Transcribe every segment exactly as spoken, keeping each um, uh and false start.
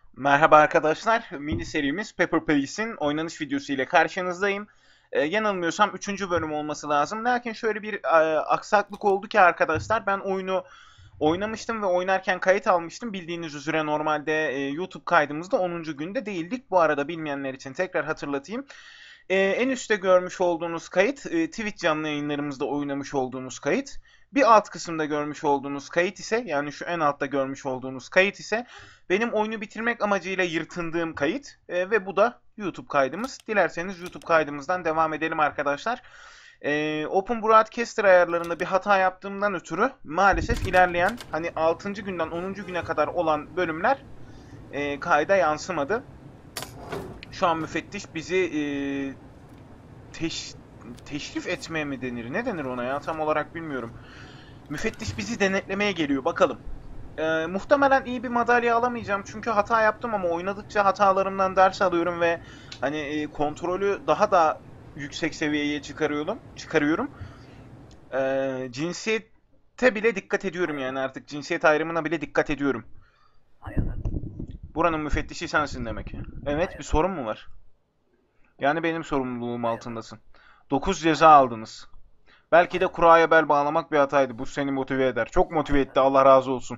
Merhaba arkadaşlar, mini serimiz Pepper Police'in oynanış videosu ile karşınızdayım. Ee, yanılmıyorsam üçüncü bölüm olması lazım. Lakin şöyle bir e, aksaklık oldu ki arkadaşlar, ben oyunu oynamıştım ve oynarken kayıt almıştım. Bildiğiniz üzere normalde e, YouTube kaydımızda onuncu günde değildik. Bu arada bilmeyenler için tekrar hatırlatayım. Ee, en üstte görmüş olduğunuz kayıt, e, Twitch canlı yayınlarımızda oynamış olduğumuz kayıt. Bir alt kısımda görmüş olduğunuz kayıt ise, yani şu en altta görmüş olduğunuz kayıt ise benim oyunu bitirmek amacıyla yırtındığım kayıt. E, ve bu da YouTube kaydımız. Dilerseniz YouTube kaydımızdan devam edelim arkadaşlar. E, Open Broadcaster ayarlarında bir hata yaptığımdan ötürü maalesef ilerleyen hani altıncı günden onuncu güne kadar olan bölümler e, kayda yansımadı. Şu an müfettiş bizi e, teş, teşrif etmeye mi denir? Ne denir ona ya? Tam olarak bilmiyorum. Müfettiş bizi denetlemeye geliyor. Bakalım. Ee, muhtemelen iyi bir madalya alamayacağım. Çünkü hata yaptım ama oynadıkça hatalarımdan ders alıyorum ve hani e, kontrolü daha da yüksek seviyeye çıkarıyorum. Çıkarıyorum. Ee, cinsiyete bile dikkat ediyorum yani artık cinsiyet ayrımına bile dikkat ediyorum. Buranın müfettişi sensin demek. Evet, bir sorun mu var? Yani benim sorumluluğum altındasın. Dokuz ceza aldınız. Belki de kuraya bel bağlamak bir hataydı. Bu seni motive eder. Çok motive etti. Allah razı olsun.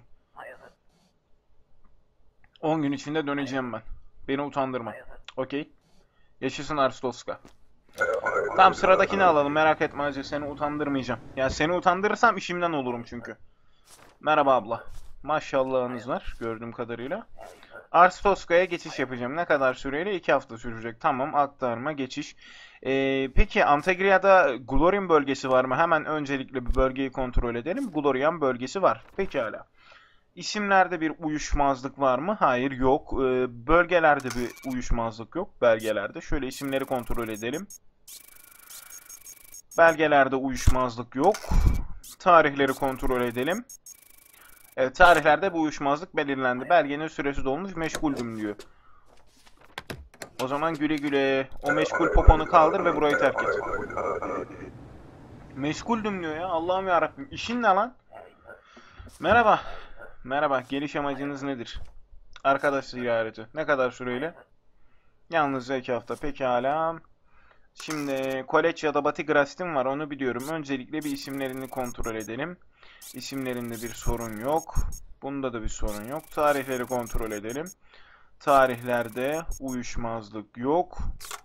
On gün içinde döneceğim ben. Beni utandırma. Okey. Yaşasın Arslovska. Tamam, sıradakini alalım. Merak etme hacı. Seni utandırmayacağım. Ya seni utandırırsam işimden olurum çünkü. Merhaba abla. Maşallahınız var gördüğüm kadarıyla. Arslovska'ya geçiş yapacağım. Ne kadar süreyle? iki hafta sürecek. Tamam, aktarma, geçiş. Ee, peki Antagya'da Glorian bölgesi var mı? Hemen öncelikle bir bölgeyi kontrol edelim. Glorian bölgesi var. Pekala. İsimlerde bir uyuşmazlık var mı? Hayır, yok. Ee, bölgelerde bir uyuşmazlık yok. Belgelerde. Şöyle isimleri kontrol edelim. Belgelerde uyuşmazlık yok. Tarihleri kontrol edelim. Evet, tarihlerde bu uyuşmazlık belirlendi. Belgenin süresi dolmuş, meşguldüm diyor. O zaman güle güle. O meşgul poponu kaldır ve burayı terk et. Meşguldüm diyor ya. Allah'ım yarabbim. İşin ne lan? Merhaba. Merhaba. Geliş amacınız nedir? Arkadaş ziyareti. Ne kadar süreyle? Yalnızca iki hafta. Pekala. Şimdi Koleç ya da Batigrastim var. Onu biliyorum. Öncelikle bir isimlerini kontrol edelim. İsimlerinde bir sorun yok. Bunda da bir sorun yok. Tarihleri kontrol edelim. Tarihlerde uyuşmazlık yok.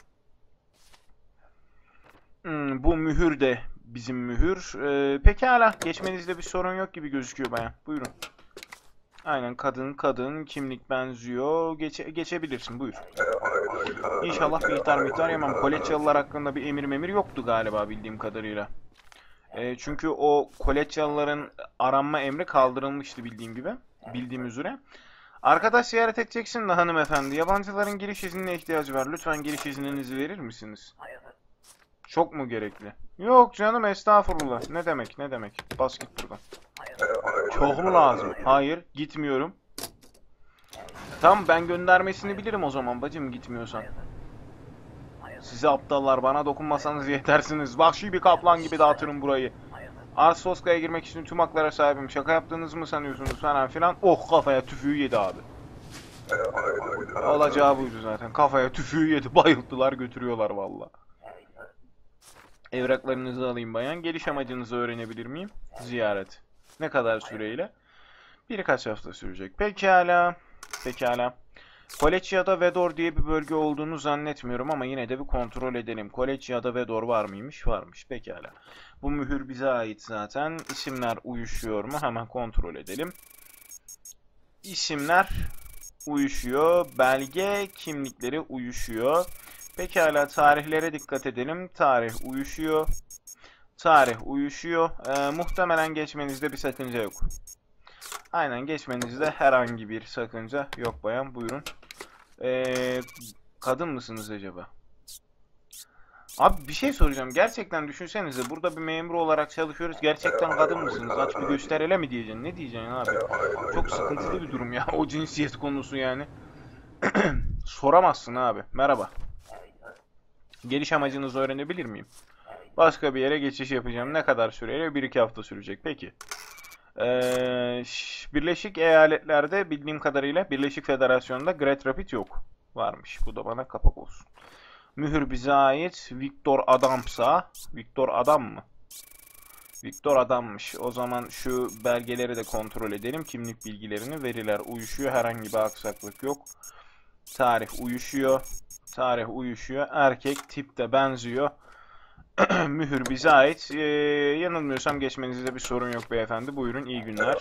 Hmm, bu mühür de bizim mühür. Ee, pekala. Geçmenizde bir sorun yok gibi gözüküyor bayan. Buyurun. Aynen, kadın kadın kimlik benziyor. Geçe geçebilirsin, buyur. İnşallah bir ihtar miktar yemem. Koleçyalılar hakkında bir emir memir yoktu galiba bildiğim kadarıyla. E, çünkü o Koleçyalıların aranma emri kaldırılmıştı bildiğim gibi. Bildiğim üzere. Arkadaş ziyaret edeceksin de hanımefendi. Yabancıların giriş iznine ihtiyacı var. Lütfen giriş izninizi verir misiniz? Çok mu gerekli? Yok canım, estağfurullah. Ne demek ne demek. Bas git buradan. Çok mu lazım? Hayır, gitmiyorum. Tamam, ben göndermesini bilirim o zaman bacım, gitmiyorsan. Size aptallar, bana dokunmasanız yetersiniz. Vahşi bir kaplan gibi dağıtırım burayı. Arstoska'ya girmek için tüm haklara sahibim. Şaka yaptığınızı mı sanıyorsunuz falan filan. Oh, kafaya tüfüğü yedi abi. Olacağı buydu zaten. Kafaya tüfüğü yedi. Bayılttılar, götürüyorlar valla. Evraklarınızı alayım bayan. Geliş amacınızı öğrenebilir miyim? Ziyaret. Ne kadar süreyle? Birkaç hafta sürecek. Pekala. Pekala. Koleçya'da Vedor diye bir bölge olduğunu zannetmiyorum ama yine de bir kontrol edelim. Koleçya'da Vedor var mıymış? Varmış. Pekala. Bu mühür bize ait zaten. İsimler uyuşuyor mu? Hemen kontrol edelim. İsimler uyuşuyor. Belge kimlikleri uyuşuyor. Pekala, tarihlere dikkat edelim. Tarih uyuşuyor. Tarih uyuşuyor. Ee, muhtemelen geçmenizde bir sakınca yok. Aynen, geçmenizde herhangi bir sakınca yok bayan. Buyurun. Ee, kadın mısınız acaba? Abi bir şey soracağım. Gerçekten düşünsenize, burada bir memur olarak çalışıyoruz. Gerçekten kadın mısınız? Aç bir göster hele mi diyeceksin? Ne diyeceksin abi? Çok sıkıntılı bir durum ya. O cinsiyet konusu yani. Soramazsın abi. Merhaba. Geliş amacınızı öğrenebilir miyim? Başka bir yere geçiş yapacağım. Ne kadar süreyle? Bir iki hafta sürecek. Peki. Ee, Birleşik Eyaletler'de bildiğim kadarıyla Birleşik Federasyon'da Great Rapid yok. Varmış. Bu da bana kapak olsun. Mühür bize ait. Victor Adamsa. Victor Adam mı? Victor Adam'mış. O zaman şu belgeleri de kontrol edelim. Kimlik bilgilerini, veriler uyuşuyor. Herhangi bir aksaklık yok. Tarih uyuşuyor. Tarih uyuşuyor. Erkek, tip de benziyor. Mühür bize ait. Ee, yanılmıyorsam geçmenizde bir sorun yok beyefendi. Buyurun, iyi günler.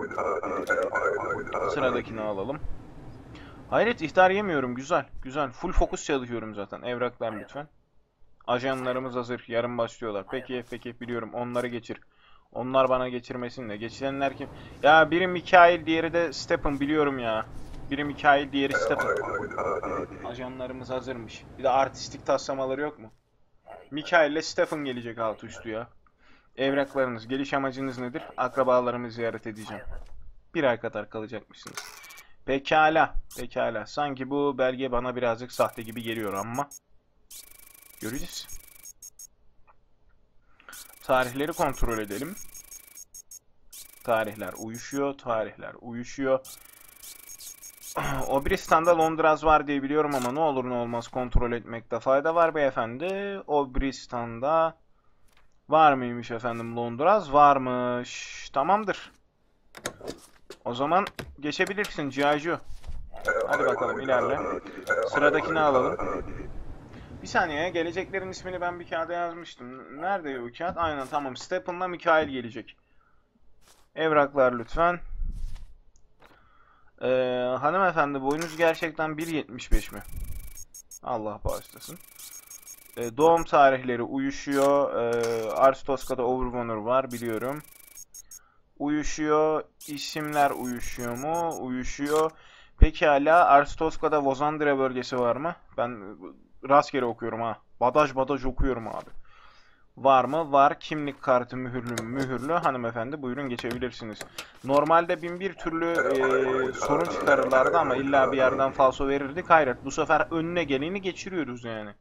Sıradakini alalım. Hayret, ihtar yemiyorum. Güzel. Güzel. Full fokus çalışıyorum zaten. Evraklar lütfen. Ajanlarımız hazır. Yarın başlıyorlar. Peki, peki biliyorum. Onları geçir. Onlar bana geçirmesin de. Geçirenler kim? Ya biri Mikail, diğeri de Stephen, biliyorum ya. Biri Mikail, diğeri Stephen. Ajanlarımız hazırmış. Bir de artistik taslamaları yok mu? Mikail ile Stephen gelecek alt üstü ya. Evraklarınız, geliş amacınız nedir? Akrabalarımı ziyaret edeceğim. Bir ay kadar kalacakmışsınız. Pekala, pekala. Sanki bu belge bana birazcık sahte gibi geliyor ama göreceğiz. Tarihleri kontrol edelim. Tarihler uyuşuyor, tarihler uyuşuyor. Obristan'da Londraz var diye biliyorum ama ne olur ne olmaz kontrol etmekte fayda var beyefendi. Obristan'da var mıymış efendim Londraz? Varmış. Tamamdır. O zaman geçebilirsin Ciacı. Hadi bakalım ilerle. Sıradakini alalım. Bir saniye, geleceklerin ismini ben bir kağıda yazmıştım. Nerede o kağıt? Aynen, tamam. Stephen'la Mikail gelecek. Evraklar lütfen. Ee, hanımefendi, boyunuz gerçekten bir yetmiş beş mi? Allah bağışlasın. Ee, doğum tarihleri uyuşuyor. Ee, Ars Tosca'da Overwonner var biliyorum. Uyuşuyor. İsimler uyuşuyor mu? Uyuşuyor. Pekala, Ars Tosca'da Vozandra bölgesi var mı? Ben rastgele okuyorum ha. Badaj badaj okuyorum abi. Var mı? Var. Kimlik kartı mühürlü mü? Mühürlü. Hanımefendi buyurun geçebilirsiniz. Normalde bin bir türlü e, sorun çıkarırlardı ama illa bir yerden falso verirdik. Hayır, bu sefer önüne geleni geçiriyoruz yani.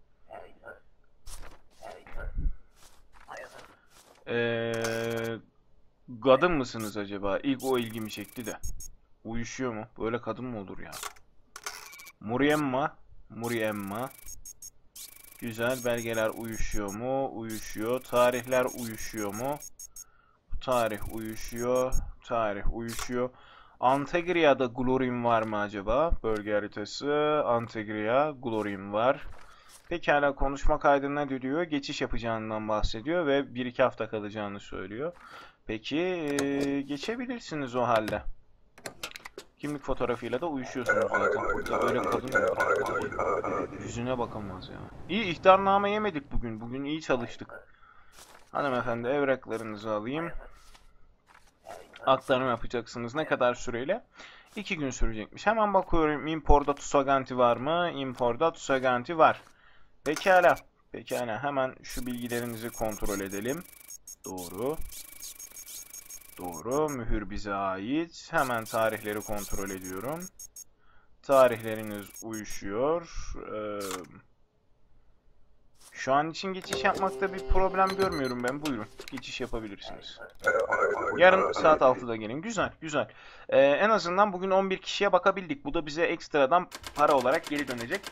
Eee... Kadın mısınız acaba? İlk o ilgimi çekti de. Uyuşuyor mu? Böyle kadın mı olur ya? Muriemma. Muriemma. Güzel. Belgeler uyuşuyor mu? Uyuşuyor. Tarihler uyuşuyor mu? Tarih uyuşuyor. Tarih uyuşuyor. Antegria'da Glorim var mı acaba? Bölge haritası. Antegria. Glorim var. Pekala, konuşma kaydına diyor. Geçiş yapacağından bahsediyor ve bir iki hafta kalacağını söylüyor. Peki ee, geçebilirsiniz o halde. Kimlik fotoğrafıyla da uyuşuyorsunuz zaten. Burada öyle kadın mı? Yüzüne bakamaz ya. İyi, ihtarname yemedik bugün. Bugün iyi çalıştık. Hanımefendi, evraklarınızı alayım. Aktarma yapacaksınız. Ne kadar süreyle? İki gün sürecekmiş. Hemen bakıyorum. Imporda Tusaganti var mı? Imporda Tusaganti var. Pekala. Pekala. Hemen şu bilgilerinizi kontrol edelim. Doğru. Doğru. Mühür bize ait. Hemen tarihleri kontrol ediyorum. Tarihleriniz uyuşuyor. Ee, şu an için geçiş yapmakta bir problem görmüyorum ben. Buyurun. Geçiş yapabilirsiniz. Yarın saat altıda gelin. Güzel. Güzel. Ee, en azından bugün on bir kişiye bakabildik. Bu da bize ekstradan para olarak geri dönecek.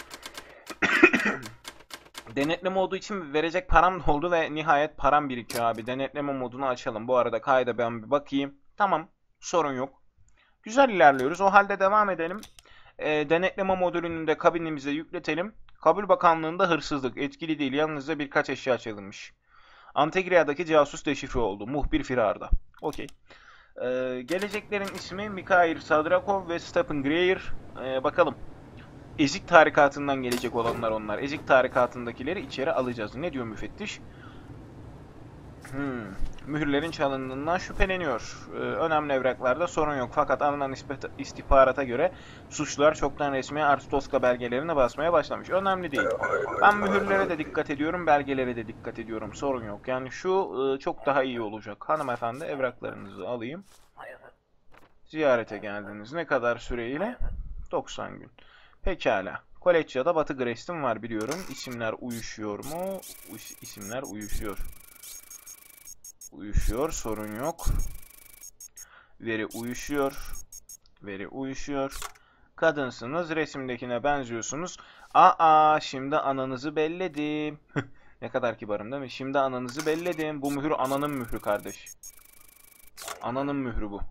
Denetleme olduğu için verecek param da oldu ve nihayet param birikiyor abi. Denetleme modunu açalım. Bu arada kayda ben bir bakayım. Tamam. Sorun yok. Güzel ilerliyoruz. O halde devam edelim. E, denetleme modülünü de kabinimize yükletelim. Kabul Bakanlığı'nda hırsızlık etkili değil. Yalnızca birkaç eşya çalınmış. Antegria'daki casus deşifre oldu. Muhbir firarda. Okey. E, geleceklerin ismi Mikhail Sadrakov ve Stephen Greer. E, bakalım. Ezik tarikatından gelecek olanlar onlar. Ezik tarikatındakileri içeri alacağız. Ne diyor müfettiş? Hmm. Mühürlerin çalındığından şüpheleniyor. Ee, önemli evraklarda sorun yok. Fakat alınan istihbarata göre suçlular çoktan resmi Ars Tosca belgelerine basmaya başlamış. Önemli değil. Ben mühürlere de dikkat ediyorum, belgelere de dikkat ediyorum. Sorun yok. Yani şu e, çok daha iyi olacak. Hanımefendi, evraklarınızı alayım. Ziyarete geldiniz. Ne kadar süreyle? doksan gün. Pekala. Koleçya'da Batı Grestin var biliyorum. İsimler uyuşuyor mu? İsimler uyuşuyor. Uyuşuyor. Sorun yok. Veri uyuşuyor. Veri uyuşuyor. Kadınsınız. Resimdekine benziyorsunuz. Aa, şimdi ananızı belledim. Ne kadar kibarım değil mi? Şimdi ananızı belledim. Bu mühür ananın mührü kardeş. Ananın mührü bu.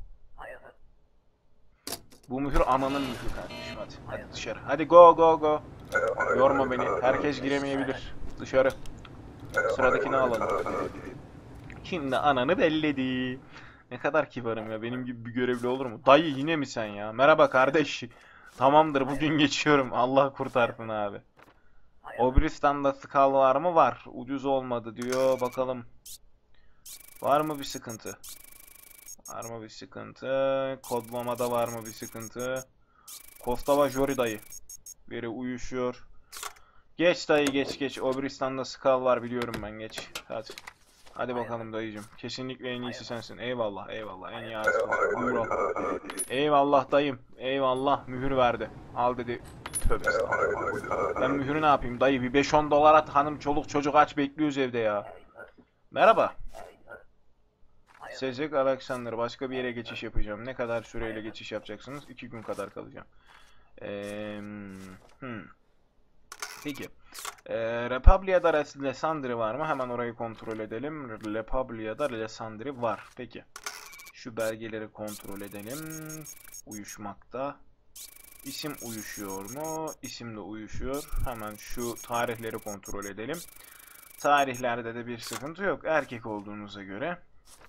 Bu mühür ananın mührü kardeşim. Hadi, hadi dışarı. Hadi go go go. Yorma beni. Herkes giremeyebilir. Dışarı. Sıradakini alalım. Şimdi ananı belledi. Ne kadar kibarım ya. Benim gibi bir görevli olur mu? Dayı yine mi sen ya? Merhaba kardeş. Tamamdır, bugün geçiyorum. Allah kurtarsın abi. Obristan'da skal var mı? Var. Ucuz olmadı diyor. Bakalım. Var mı bir sıkıntı? Var mı bir sıkıntı? Kodlamada var mı bir sıkıntı? Kostava Jori dayı. Biri uyuşuyor. Geç dayı, geç geç. Obristan'da skal var, biliyorum ben, geç. Hadi. Hadi bakalım dayıcım. Kesinlikle en iyisi sensin. Eyvallah, eyvallah. En iyi ağzı. Buyur ol. Eyvallah dayım. Eyvallah. Mühür verdi. Al dedi. Tövbe estağfurullah. Ben mühürü ne yapayım dayı? Bir beş on dolar at, hanım çoluk çocuk aç bekliyoruz evde ya. Merhaba. Cedric Alexander. Başka bir yere geçiş yapacağım. Ne kadar süreyle geçiş yapacaksınız? iki gün kadar kalacağım. Eee... Hmm. Peki. Ee, Republia'da Lessandri var mı? Hemen orayı kontrol edelim. Republia'da Lessandri var. Peki. Şu belgeleri kontrol edelim. Uyuşmakta. İsim uyuşuyor mu? İsim de uyuşuyor. Hemen şu tarihleri kontrol edelim. Tarihlerde de bir sıkıntı yok. Erkek olduğunuza göre.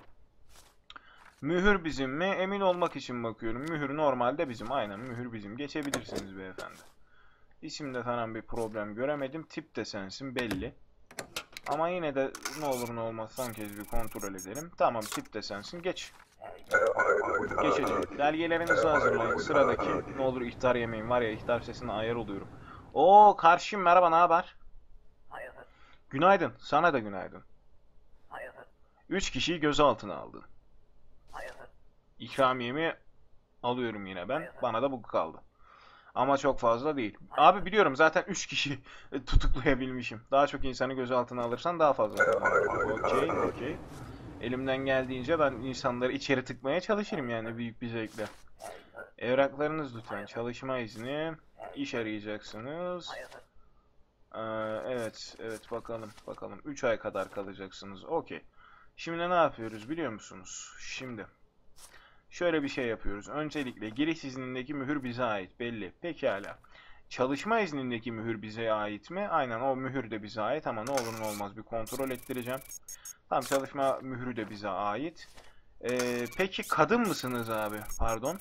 Mühür bizim mi? Emin olmak için bakıyorum. Mühür normalde bizim. Aynen, mühür bizim. Geçebilirsiniz beyefendi. İsimde falan bir problem göremedim. Tip de sensin belli. Ama yine de ne olur ne olmaz son kez bir kontrol edelim. Tamam, tip de sensin. Geç. Geçeceğim. Belgelerinizi hazırlayın. Sıradaki. Ne olur ihtar yemeyin. Var ya, ihtar sesine ayar oluyorum. Oo karşım, merhaba, ne haber? Günaydın. Sana da günaydın. Üç kişiyi gözaltına aldın. İkramiyemi alıyorum yine ben. Bana da bu kaldı. Ama çok fazla değil. Abi biliyorum, zaten üç kişi tutuklayabilmişim. Daha çok insanı gözaltına alırsan daha fazla. Okey, okey. Elimden geldiğince ben insanları içeri tıkmaya çalışırım yani, büyük bir zevkle. Evraklarınız lütfen. Çalışma izni. İş arayacaksınız. Ee, evet, evet, bakalım, bakalım. üç ay kadar kalacaksınız. Okey. Şimdi ne yapıyoruz biliyor musunuz? Şimdi. Şöyle bir şey yapıyoruz. Öncelikle giriş iznindeki mühür bize ait. Belli. Pekala. Çalışma iznindeki mühür bize ait mi? Aynen, o mühür de bize ait ama ne olur ne olmaz bir kontrol ettireceğim. Tamam, çalışma mührü de bize ait. Ee, peki kadın mısınız abi? Pardon.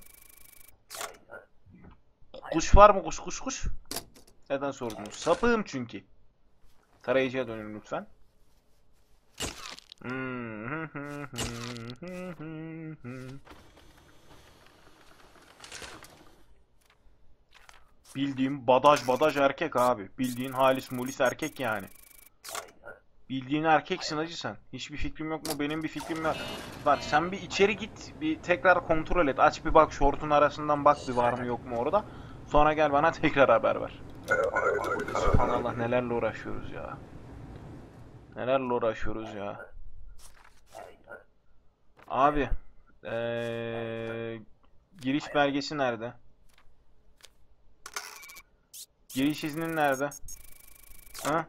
Kuş var mı? Kuş kuş kuş. Neden sordunuz? Sapığım çünkü. Tarayıcıya dönün lütfen. Bildiğim badaj badaj erkek abi. Bildiğin halis mulis erkek yani. Bildiğin erkeksin hacı sen. Hiçbir fikrim yok mu? Benim bir fikrim var. Bak sen bir içeri git. Bir tekrar kontrol et. Aç bir bak, şortun arasından bak bir var mı yok mu orada. Sonra gel bana tekrar haber ver. Subhanallah, nelerle uğraşıyoruz ya. Nelerle uğraşıyoruz ya. Abi. Ee, giriş belgesi nerede? Giriş iznin nerede? Ha?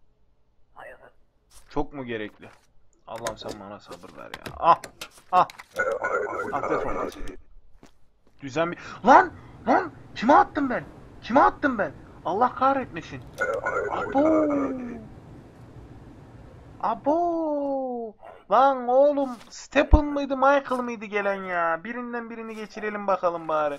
Çok mu gerekli? Allah'ım sen bana sabır ver ya. Ah! Ah! Ah, defol. Düzen bir... Lan! Lan! Kime attım ben? Kime attım ben? Allah kahretmesin. Abo! Abo! Lan oğlum, Stephen mıydı, Michael mıydı gelen ya? Birinden birini geçirelim bakalım bari.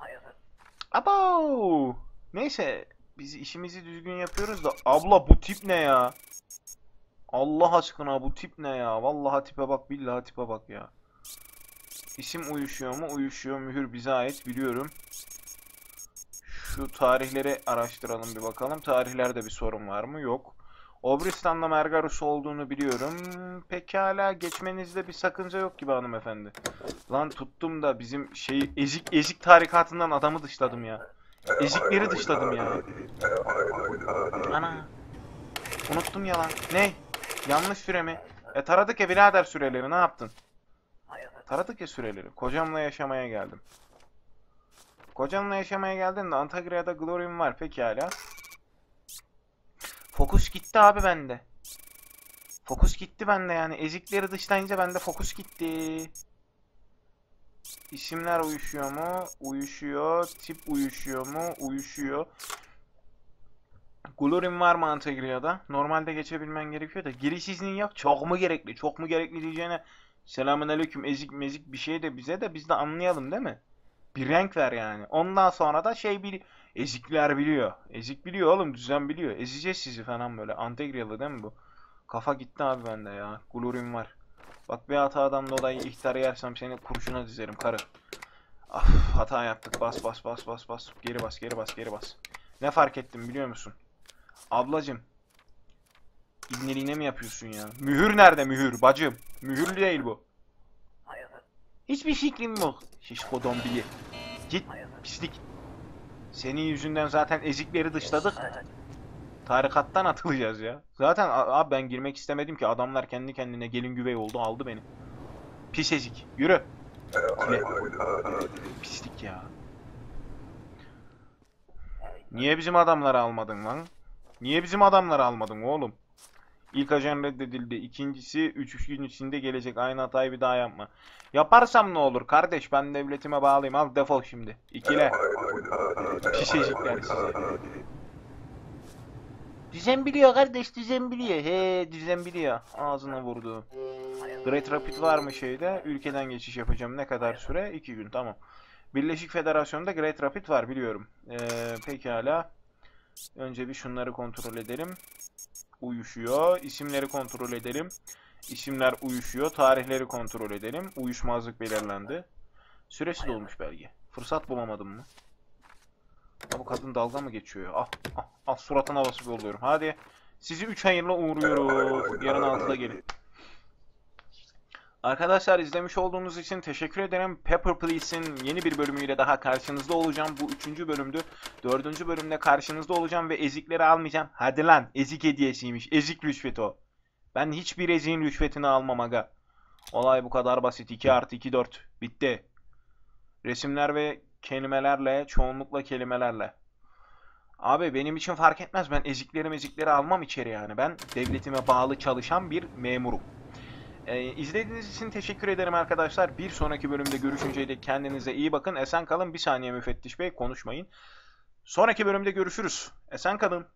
Abo! Neyse, biz işimizi düzgün yapıyoruz da abla bu tip ne ya? Allah aşkına bu tip ne ya? Vallahi tipe bak, billahi tipe bak ya. İsim uyuşuyor mu? Uyuşuyor. Mühür bize ait, biliyorum. Şu tarihleri araştıralım bir bakalım. Tarihlerde bir sorun var mı? Yok. Obristan'da Mergarus olduğunu biliyorum. Pekala, geçmenizde bir sakınca yok gibi hanımefendi. Lan tuttum da bizim şeyi ezik ezik tarikatından adamı dışladım ya. Ezikleri dışladım ya. Ana. Unuttum ya lan. Ne? Yanlış süre mi? E taradık ya birader süreleri, ne yaptın? Taradık ya süreleri. Kocamla yaşamaya geldim. Kocamla yaşamaya geldim de Antakya'da Glory'm var pekala. Fokus gitti abi bende. Fokus gitti bende yani. Ezikleri dışlayınca bende fokus gitti. İsimler uyuşuyor mu? Uyuşuyor. Tip uyuşuyor mu? Uyuşuyor. Glory'm var mı Antakya'da? Normalde geçebilmen gerekiyor da. Giriş iznin yok. Çok mu gerekli? Çok mu gerekli diyeceğine. Selamünaleyküm. Ezik mezik bir şey de bize de biz de anlayalım değil mi? Bir renk ver yani. Ondan sonra da şey bil ezikler biliyor. Ezik biliyor oğlum, düzen biliyor. Ezeceğiz sizi falan böyle. Antegryalı değil mi bu? Kafa gitti abi bende ya. Glory'm var. Bak bir hatadan dolayı ihtar yersem seni kurşuna dizerim karı. Ah, hata yaptık. Bas bas bas bas bas. Geri bas geri bas geri bas. Ne fark ettim biliyor musun? Ablacım. İbneliğine mi yapıyorsun ya? Mühür nerede mühür bacım? Mühür değil bu. Hiçbir fikrim yok. Şişko dombili. Git pislik. Senin yüzünden zaten ezikleri dışladık. Tarikattan atılacağız ya. Zaten abi ben girmek istemedim ki. Adamlar kendi kendine gelin güvey oldu aldı beni. Pis ezik. Yürü. Kule. Pislik ya. Niye bizim adamları almadın lan? Niye bizim adamları almadın oğlum? İlk ajan reddedildi. İkincisi üç gün içinde gelecek. Aynı hatayı bir daha yapma. Yaparsam ne olur kardeş? Ben devletime bağlıyım. Al defol şimdi. İkile. Pişecikler size. Düzen biliyor kardeş. Düzen biliyor. He düzen biliyor. Ağzına vurdu. Great Rapid var mı şeyde? Ülkeden geçiş yapacağım. Ne kadar süre? iki gün. Tamam. Birleşik Federasyon'da Great Rapid var biliyorum. Ee, pekala. Önce bir şunları kontrol edelim. Uyuşuyor. İsimleri kontrol edelim. İsimler uyuşuyor. Tarihleri kontrol edelim. Uyuşmazlık belirlendi. Süresi dolmuş belge. Fırsat bulamadım mı? Ha, bu kadın dalga mı geçiyor? Ah, ah, ah suratına basıp yolluyorum. Hadi. Sizi üç hayırla uğurluyoruz. Yarın altıda gelin. Arkadaşlar izlemiş olduğunuz için teşekkür ederim. Pepper Please'in yeni bir bölümüyle daha karşınızda olacağım. Bu üçüncü bölümdü. Dördüncü bölümde karşınızda olacağım ve ezikleri almayacağım. Hadi lan ezik hediyesiymiş. Ezik rüşvet o. Ben hiçbir eziğin rüşvetini almam aga. Olay bu kadar basit. iki artı iki dört. Bitti. Resimler ve kelimelerle, çoğunlukla kelimelerle. Abi benim için fark etmez. Ben ezikleri mezikleri almam içeri yani. Ben devletime bağlı çalışan bir memurum. Ee, izlediğiniz için teşekkür ederim arkadaşlar. Bir sonraki bölümde görüşünceye dek kendinize iyi bakın. Esen kalın. Bir saniye müfettiş bey konuşmayın. Sonraki bölümde görüşürüz. Esen kalın.